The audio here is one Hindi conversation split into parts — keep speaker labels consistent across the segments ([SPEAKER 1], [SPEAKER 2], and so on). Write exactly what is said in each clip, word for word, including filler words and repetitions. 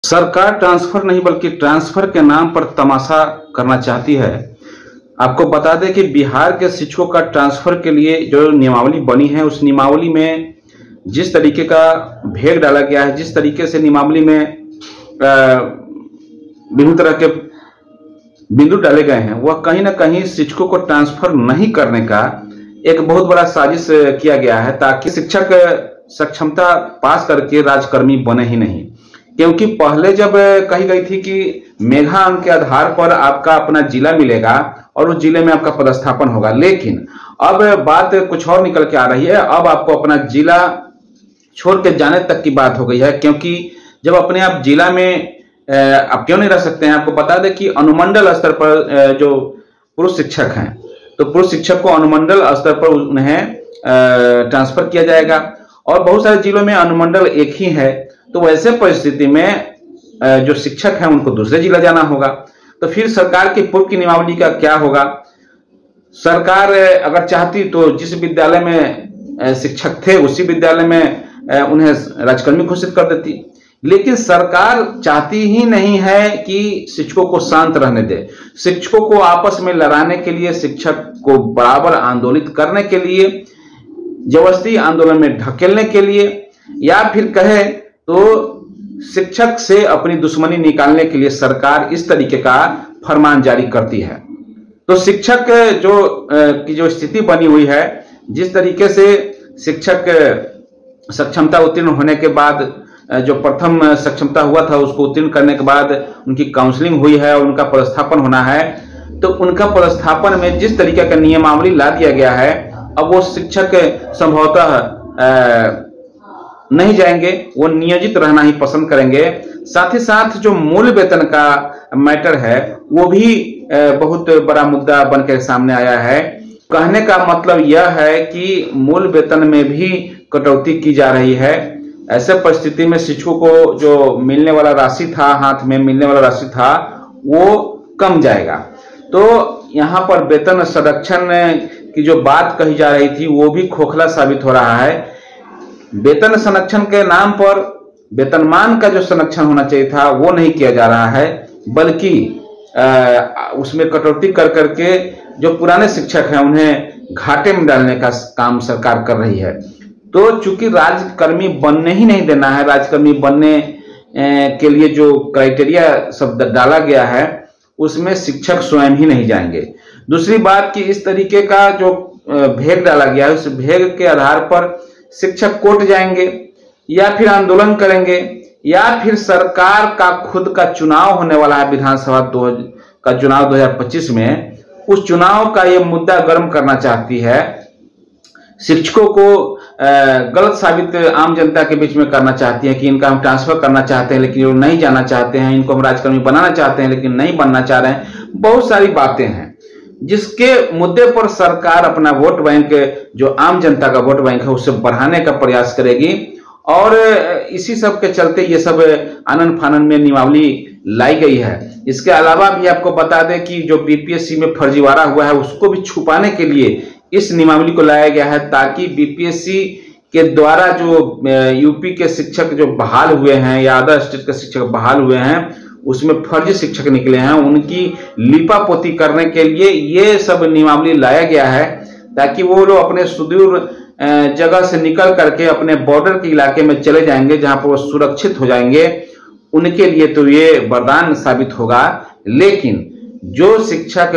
[SPEAKER 1] सरकार ट्रांसफर नहीं बल्कि ट्रांसफर के नाम पर तमाशा करना चाहती है। आपको बता दें कि बिहार के शिक्षकों का ट्रांसफर के लिए जो नियमावली बनी है, उस नियमावली में जिस तरीके का भेद डाला गया है, जिस तरीके से नियमावली में विभिन्न तरह के बिंदु डाले गए हैं, वह कहीं ना कहीं शिक्षकों को ट्रांसफर नहीं करने का एक बहुत बड़ा साजिश किया गया है, ताकि शिक्षक सक्षमता पास करके राजकर्मी बने ही नहीं। क्योंकि पहले जब कही गई थी कि मेधा अंक के आधार पर आपका अपना जिला मिलेगा और उस जिले में आपका पदस्थापन होगा, लेकिन अब बात कुछ और निकल के आ रही है। अब आपको अपना जिला छोड़ के जाने तक की बात हो गई है, क्योंकि जब अपने आप जिला में आप क्यों नहीं रह सकते हैं। आपको बता दें कि अनुमंडल स्तर पर जो पुरुष शिक्षक हैं, तो पुरुष शिक्षक को अनुमंडल स्तर पर उन्हें ट्रांसफर किया जाएगा और बहुत सारे जिलों में अनुमंडल एक ही है। तो वैसे परिस्थिति में जो शिक्षक हैं उनको दूसरे जिला जाना होगा। तो फिर सरकार की पूर्व की नियमावली का क्या होगा? सरकार अगर चाहती तो जिस विद्यालय में शिक्षक थे उसी विद्यालय में उन्हें राजकर्मी घोषित कर देती, लेकिन सरकार चाहती ही नहीं है कि शिक्षकों को शांत रहने दे। शिक्षकों को आपस में लड़ाने के लिए, शिक्षक को बराबर आंदोलित करने के लिए, जबरदस्ती आंदोलन में ढकेलने के लिए, या फिर कहे तो शिक्षक से अपनी दुश्मनी निकालने के लिए सरकार इस तरीके का फरमान जारी करती है। तो शिक्षक जो की जो स्थिति बनी हुई है, जिस तरीके से शिक्षक सक्षमता उत्तीर्ण होने के बाद, जो प्रथम सक्षमता हुआ था उसको उत्तीर्ण करने के बाद उनकी काउंसलिंग हुई है और उनका पदस्थापन होना है, तो उनका पदस्थापन में जिस तरीके का नियमावली ला दिया गया है, अब वो शिक्षक संभवतः नहीं जाएंगे, वो नियोजित रहना ही पसंद करेंगे। साथ ही साथ जो मूल वेतन का मैटर है वो भी बहुत बड़ा मुद्दा बनकर सामने आया है। कहने का मतलब यह है कि मूल वेतन में भी कटौती की जा रही है। ऐसे परिस्थिति में शिक्षकों को जो मिलने वाला राशि था, हाथ में मिलने वाला राशि था, वो कम जाएगा। तो यहाँ पर वेतन संरक्षण की जो बात कही जा रही थी वो भी खोखला साबित हो रहा है। वेतन संरक्षण के नाम पर वेतनमान का जो संरक्षण होना चाहिए था वो नहीं किया जा रहा है, बल्कि उसमें कटौती कर करके जो पुराने शिक्षक हैं उन्हें घाटे में डालने का काम सरकार कर रही है। तो चूंकि राजकर्मी बनने ही नहीं देना है, राजकर्मी बनने के लिए जो क्राइटेरिया सब डाला गया है उसमें शिक्षक स्वयं ही नहीं जाएंगे। दूसरी बात कि इस तरीके का जो भेद डाला गया है, उस भेद के आधार पर शिक्षक कोर्ट जाएंगे या फिर आंदोलन करेंगे, या फिर सरकार का खुद का चुनाव होने वाला है, विधानसभा दो का चुनाव दो हज़ार पच्चीस में, उस चुनाव का ये मुद्दा गर्म करना चाहती है। शिक्षकों को गलत साबित आम जनता के बीच में करना चाहती है कि इनका हम ट्रांसफर करना चाहते हैं लेकिन वो नहीं जाना चाहते हैं, इनको हम राजकर्मी बनाना चाहते हैं लेकिन नहीं बनना चाह रहे हैं। बहुत सारी बातें हैं जिसके मुद्दे पर सरकार अपना वोट बैंक, जो आम जनता का वोट बैंक है, उसे बढ़ाने का प्रयास करेगी। और इसी सब के चलते ये सब आनन फानन में नियमावली लाई गई है। इसके अलावा भी आपको बता दें कि जो बीपीएससी में फर्जीवाड़ा हुआ है उसको भी छुपाने के लिए इस नियमावली को लाया गया है, ताकि बीपीएससी के द्वारा जो यूपी के शिक्षक जो बहाल हुए हैं या अदर स्टेट के शिक्षक बहाल हुए हैं उसमें फर्जी शिक्षक निकले हैं, उनकी लिपापोती करने के लिए ये सब नियमावली लाया गया है, ताकि वो लोग अपने सुदूर जगह से निकल करके अपने बॉर्डर के इलाके में चले जाएंगे जहां पर वो सुरक्षित हो जाएंगे। उनके लिए तो ये वरदान साबित होगा। लेकिन जो शिक्षक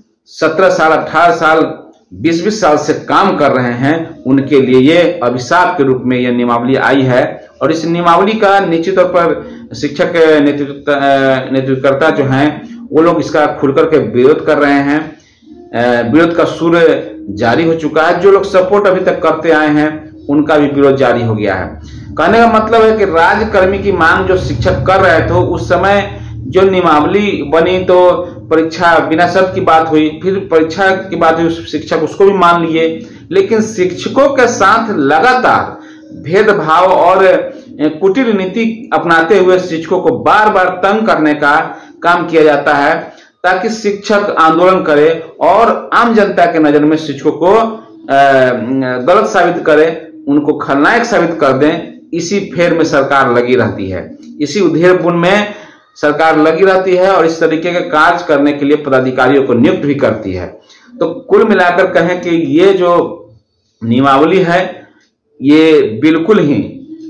[SPEAKER 1] सत्रह साल, अठारह साल, बीस बीस साल से काम कर रहे हैं उनके लिए ये अभिशाप के रूप में यह नियमावली आई है। और इस नियमावली का निश्चित तौर पर शिक्षक नेतृत्व नेतृत्वकर्ता जो हैं वो लोग इसका खुलकर के विरोध कर रहे हैं। विरोध का सुर जारी हो चुका है। जो लोग सपोर्ट अभी तक करते आए हैं उनका भी विरोध जारी हो गया है। कहने का मतलब है कि राजकर्मी की मांग जो शिक्षक कर रहे थे उस समय जो नियमावली बनी तो परीक्षा बिना शर्त की बात हुई, फिर परीक्षा की बात हुई, शिक्षक उसको भी मान लिए, लेकिन शिक्षकों के साथ लगातार भेदभाव और कुटिल नीति अपनाते हुए शिक्षकों को बार बार तंग करने का काम किया जाता है, ताकि शिक्षक आंदोलन करे और आम जनता के नजर में शिक्षकों को गलत साबित करे, उनको खलनायक साबित कर दें। इसी फेर में सरकार लगी रहती है। इसी उधेड़-बुन में सरकार लगी रहती है और इस तरीके के कार्य करने के लिए पदाधिकारियों को नियुक्त भी करती है। तो कुल मिलाकर कहें कि ये जो नियमावली है ये बिल्कुल ही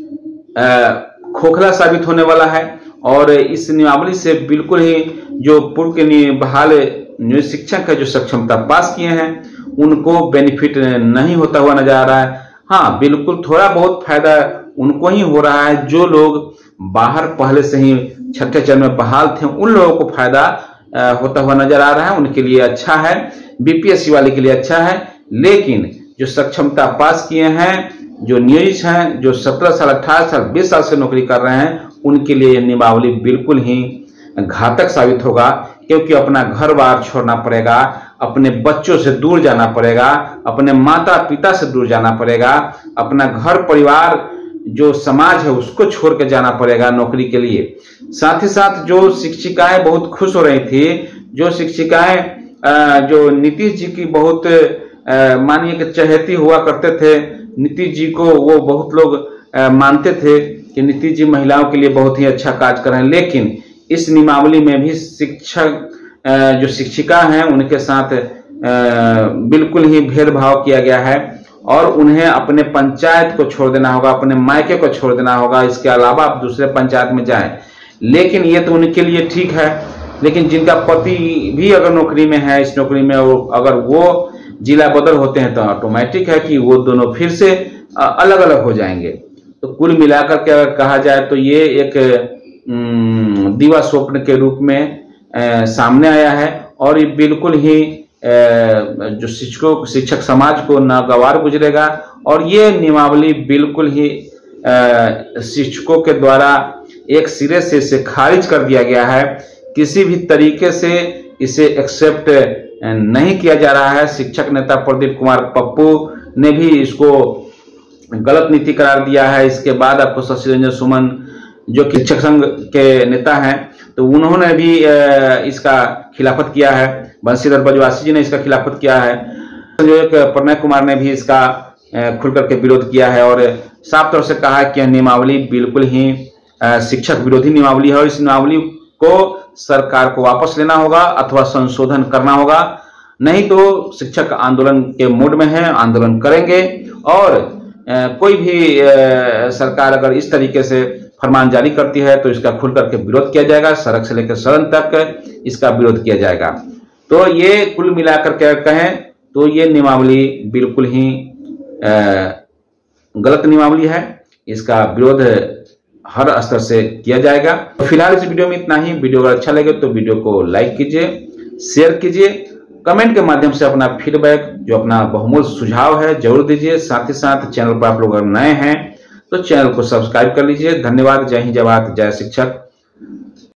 [SPEAKER 1] खोखला साबित होने वाला है और इस नियमावली से बिल्कुल ही जो पूर्व के बहाल नियोजित शिक्षक है जो सक्षमता पास किए हैं उनको बेनिफिट नहीं होता हुआ नजर आ रहा है। हाँ, बिल्कुल थोड़ा बहुत फायदा उनको ही हो रहा है जो लोग बाहर पहले से ही छठे चरण में बहाल थे, उन लोगों को फायदा होता हुआ नजर आ रहा है, उनके लिए अच्छा है, बीपीएससी वाले के लिए अच्छा है। लेकिन जो सक्षमता पास किए हैं, जो नियोजित हैं, जो सत्रह साल अठारह साल बीस साल से नौकरी कर रहे हैं, उनके लिए यह नियमावली बिल्कुल ही घातक साबित होगा, क्योंकि अपना घर बार छोड़ना पड़ेगा, अपने बच्चों से दूर जाना पड़ेगा, अपने माता पिता से दूर जाना पड़ेगा, अपना घर परिवार जो समाज है उसको छोड़ के जाना पड़ेगा नौकरी के लिए। साथ ही साथ जो शिक्षिकाएं बहुत खुश हो रही थी, जो शिक्षिकाएं जो नीतीश जी की बहुत मानिए कि चहेती हुआ करते थे, नीतीश जी को वो बहुत लोग मानते थे कि नीतीश जी महिलाओं के लिए बहुत ही अच्छा कार्य कर रहे हैं, लेकिन इस नियमावली में भी शिक्षक जो शिक्षिका हैं उनके साथ बिल्कुल ही भेदभाव किया गया है और उन्हें अपने पंचायत को छोड़ देना होगा, अपने मायके को छोड़ देना होगा, इसके अलावा आप दूसरे पंचायत में जाएं। लेकिन ये तो उनके लिए ठीक है, लेकिन जिनका पति भी अगर नौकरी में है, इस नौकरी में अगर वो जिला बदल होते हैं तो ऑटोमेटिक है कि वो दोनों फिर से अलग अलग हो जाएंगे। तो कुल मिलाकर के अगर कहा जाए तो ये एक दिवा स्वप्न के रूप में आ, सामने आया है और ये बिल्कुल ही आ, जो शिक्षकों शिक्षक समाज को नागवार गुजरेगा और ये नियमावली बिल्कुल ही शिक्षकों के द्वारा एक सिरे से इसे खारिज कर दिया गया है। किसी भी तरीके से इसे एक्सेप्ट नहीं किया जा रहा है। शिक्षक नेता प्रदीप कुमार पप्पू ने भी इसको गलत नीति करार दिया है। इसके बाद आपको शशि रंजन सुमन जो कि शिक्षक संघ के नेता हैं तो उन्होंने भी इसका खिलाफत किया है। बंशीधर बजवासी जी ने इसका खिलाफत किया है। संयोजक प्रणय कुमार ने भी इसका खुल करके विरोध किया है और साफ तौर से कहा है कि यह नियमावली बिल्कुल ही शिक्षक विरोधी नियमावली है और इस नियमावली को सरकार को वापस लेना होगा अथवा संशोधन करना होगा, नहीं तो शिक्षक आंदोलन के मूड में है, आंदोलन करेंगे और कोई भी सरकार अगर इस तरीके से फरमान जारी करती है तो इसका खुल करके विरोध किया जाएगा। सड़क से लेकर सदन तक इसका विरोध किया जाएगा। तो ये कुल मिलाकर के कहें तो ये नियमावली बिल्कुल ही गलत नियमावली है। इसका विरोध हर स्तर से किया जाएगा। तो फिलहाल इस वीडियो में इतना ही। वीडियो अगर अच्छा लगे तो वीडियो को लाइक कीजिए, शेयर कीजिए, कमेंट के माध्यम से अपना फीडबैक जो अपना बहुमूल्य सुझाव है जरूर दीजिए। साथ ही साथ चैनल पर आप लोग अगर नए हैं तो चैनल को सब्सक्राइब कर लीजिए। धन्यवाद। जय हिंद, जय भारत, जय शिक्षक।